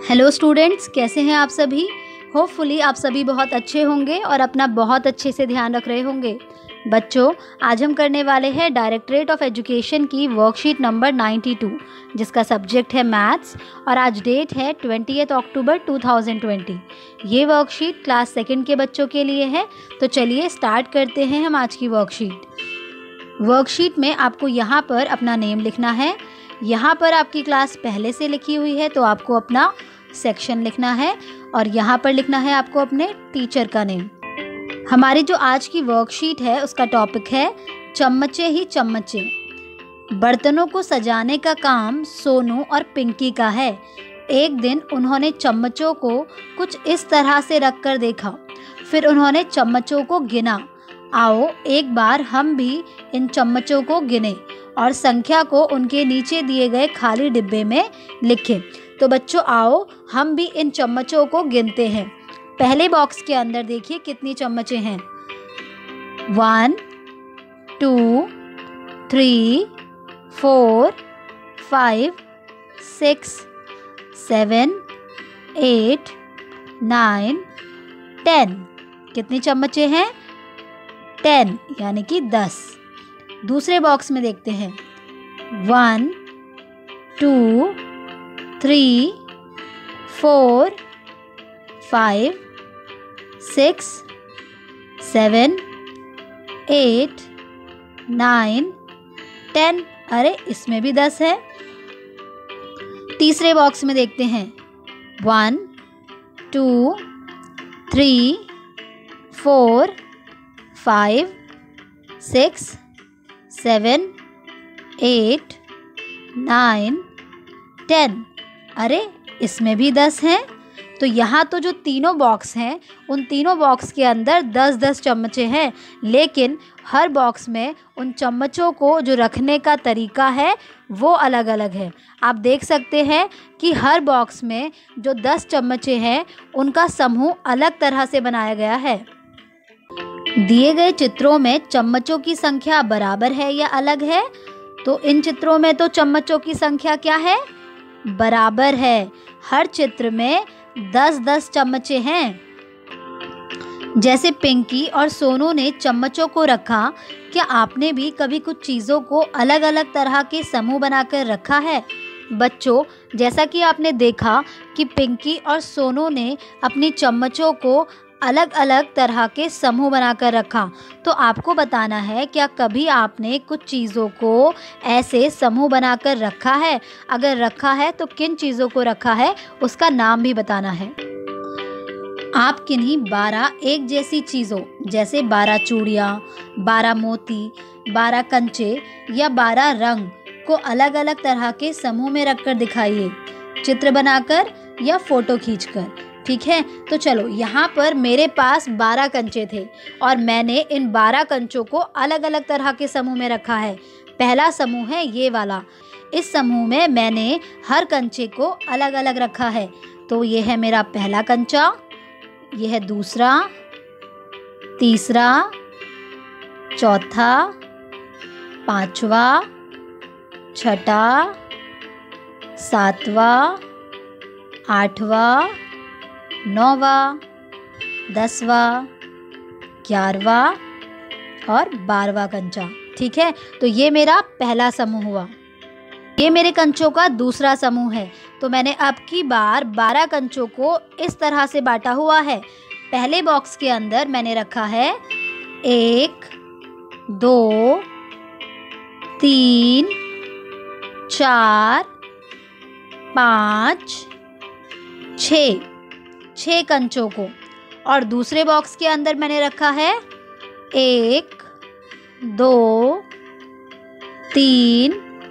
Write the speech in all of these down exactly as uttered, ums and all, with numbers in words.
Hello students, कैसे हैं आप सभी। होपफुली आप सभी बहुत अच्छे होंगे और अपना बहुत अच्छे से ध्यान रख रहे होंगे। बच्चों, आज हम करने वाले हैं डायरेक्टरेट ऑफ एजुकेशन की वर्कशीट नंबर बानवे, जिसका सब्जेक्ट है मैथ्स और आज डेट है twentieth October two thousand twenty. ये वर्कशीट क्लास सेकंड के बच्चों के लिए है। तो चलिए स्टार्ट करते हैं हम आज की वर्कशीट। वर्कशीट में आपको यहाँ पर अपना नेम लिखना है। यहाँ पर आपकी क्लास पहले से लिखी हुई है तो आपको अपना सेक्शन लिखना है और यहाँ पर लिखना है आपको अपने टीचर का नेम। हमारी जो आज की वर्कशीट है उसका टॉपिक है चम्मचे ही चम्मचे। बर्तनों को सजाने का काम सोनू और पिंकी का है। एक दिन उन्होंने चम्मचों को कुछ इस तरह से रख कर देखा, फिर उन्होंने चम्मचों को गिना। आओ एक बार हम भी इन चम्मचों को गिने और संख्या को उनके नीचे दिए गए खाली डिब्बे में लिखें। तो बच्चों आओ हम भी इन चम्मचों को गिनते हैं। पहले बॉक्स के अंदर देखिए कितनी चम्मचें हैं। One, two, three, four, five, six, seven, eight, nine, ten. कितनी चम्मचें हैं? टेन, यानी कि दस। दूसरे बॉक्स में देखते हैं। One, two, three, four, five, six, seven, eight, nine, ten. अरे इसमें भी दस है। तीसरे बॉक्स में देखते हैं। One, two, three, four, five, six, seven, eight, nine, ten. अरे इसमें भी दस हैं। तो यहाँ तो जो तीनों बॉक्स हैं उन तीनों बॉक्स के अंदर दस दस चम्मचें हैं, लेकिन हर बॉक्स में उन चम्मचों को जो रखने का तरीका है वो अलग अलग है। आप देख सकते हैं कि हर बॉक्स में जो दस चम्मचें हैं उनका समूह अलग तरह से बनाया गया है। दिए गए चित्रों में चम्मचों की संख्या बराबर है या अलग है? तो इन चित्रों में तो चम्मचों की संख्या क्या है? बराबर है। हर चित्र में दस दस चम्मचें हैं। जैसे पिंकी और सोनू ने चम्मचों को रखा, क्या आपने भी कभी कुछ चीज़ों को अलग अलग तरह के समूह बनाकर रखा है? बच्चों, जैसा कि आपने देखा कि पिंकी और सोनू ने अपनी चम्मचों को अलग अलग तरह के समूह बनाकर रखा, तो आपको बताना है क्या कभी आपने कुछ चीज़ों को ऐसे समूह बनाकर रखा है? अगर रखा है तो किन चीज़ों को रखा है उसका नाम भी बताना है। आप किन्हीं बारह एक जैसी चीज़ों जैसे बारह चूड़ियाँ, बारह मोती, बारह कंचे या बारह रंग को अलग अलग तरह के समूह में रखकर दिखाइए, चित्र बनाकर या फोटो खींचकर। ठीक है, तो चलो यहाँ पर मेरे पास बारह कंचे थे और मैंने इन बारह कंचों को अलग अलग तरह के समूह में रखा है। पहला समूह है ये वाला। इस समूह में मैंने हर कंचे को अलग अलग रखा है। तो ये है मेरा पहला कंचा, ये है दूसरा, तीसरा, चौथा, पांचवा, छठा, सातवां, आठवां, नौवां, दसवां, ग्यारहवां और बारहवां कंचा। ठीक है, तो ये मेरा पहला समूह हुआ। ये मेरे कंचों का दूसरा समूह है। तो मैंने अब की बार बारह कंचों को इस तरह से बांटा हुआ है। पहले बॉक्स के अंदर मैंने रखा है एक, दो, तीन, चार, पाँच, छः छः कंचों को। और दूसरे बॉक्स के अंदर मैंने रखा है एक, दो, तीन,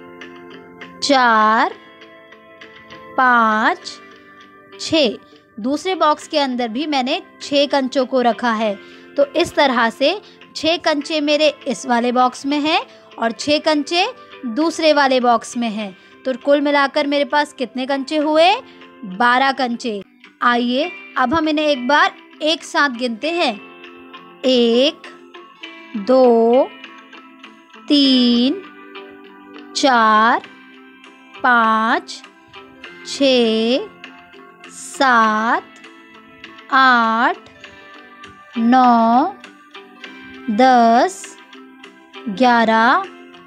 चार, पाँच, छः। दूसरे बॉक्स के अंदर भी मैंने छः कंचों को रखा है। तो इस तरह से छः कंचे मेरे इस वाले बॉक्स में हैं और छः कंचे दूसरे वाले बॉक्स में हैं। तो कुल मिलाकर मेरे पास कितने कंचे हुए? बारह कंचे। आइए अब हम इन्हें एक बार एक साथ गिनते हैं। एक, दो, तीन, चार, पाँच, छः, सात, आठ, नौ, दस, ग्यारह,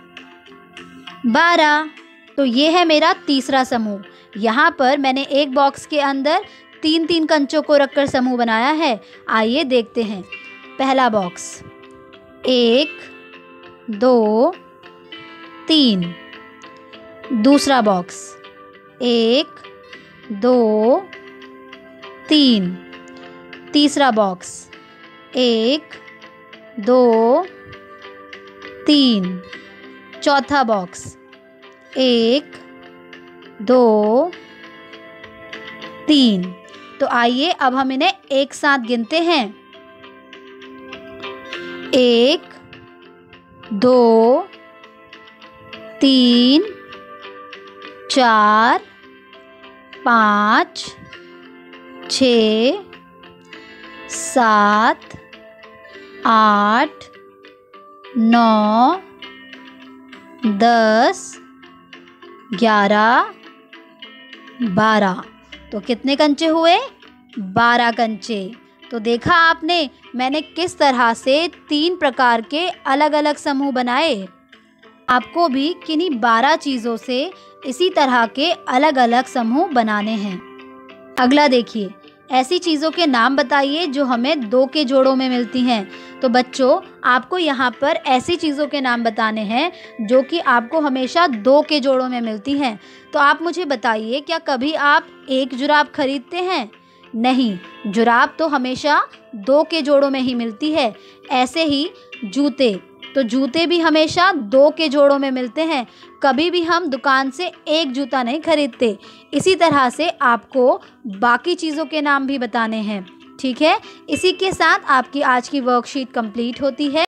बारह। तो ये है मेरा तीसरा समूह। यहाँ पर मैंने एक बॉक्स के अंदर तीन तीन कंचों को रखकर समूह बनाया है। आइए देखते हैं। पहला बॉक्स, एक, दो, तीन। दूसरा बॉक्स, एक, दो, तीन। तीसरा बॉक्स, एक, दो, तीन। चौथा बॉक्स, एक, दो, तीन। तो आइए अब हम इन्हें एक साथ गिनते हैं। एक, दो, तीन, चार, पाँच, छः, सात, आठ, नौ, दस, ग्यारह, बारह। तो कितने कंचे हुए? बारह कंचे। तो देखा आपने मैंने किस तरह से तीन प्रकार के अलग अलग समूह बनाए। आपको भी किन्हीं बारह चीज़ों से इसी तरह के अलग अलग समूह बनाने हैं। अगला देखिए, ऐसी चीज़ों के नाम बताइए जो हमें दो के जोड़ों में मिलती हैं। तो बच्चों, आपको यहाँ पर ऐसी चीज़ों के नाम बताने हैं जो कि आपको हमेशा दो के जोड़ों में मिलती हैं। तो आप मुझे बताइए, क्या कभी आप एक जुराब खरीदते हैं? नहीं, जुराब तो हमेशा दो के जोड़ों में ही मिलती है। ऐसे ही जूते, तो जूते भी हमेशा दो के जोड़ों में मिलते हैं। कभी भी हम दुकान से एक जूता नहीं खरीदते। इसी तरह से आपको बाकी चीज़ों के नाम भी बताने हैं। ठीक है, इसी के साथ आपकी आज की वर्कशीट कंप्लीट होती है।